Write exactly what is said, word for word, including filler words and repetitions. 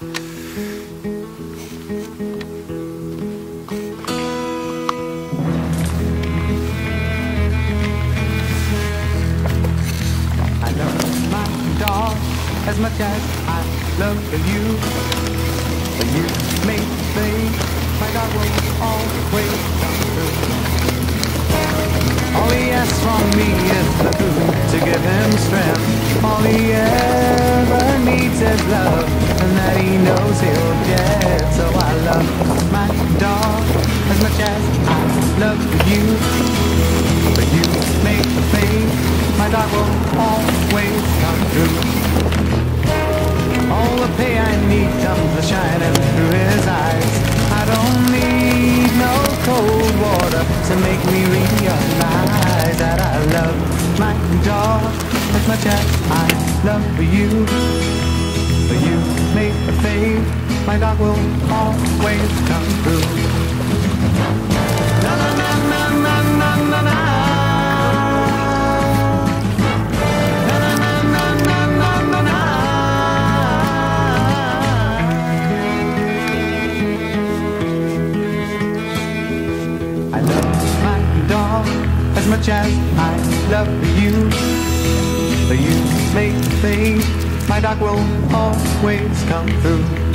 As much as I love you, but you make me, my dog will always come through. All he asks from me is the food to give him strength. All he ever needs is love, and that he knows he'll get. So I love my dog as much as I love you, but you make me, my dog will always come through. All the pay I need comes shining through his eyes. I don't need no cold water to make me realize that I love my dog as much as I love you. But you make a fade, my dog will always come through. Na na na na na na na na. As much as I love you, but you make me, my dog will always come through.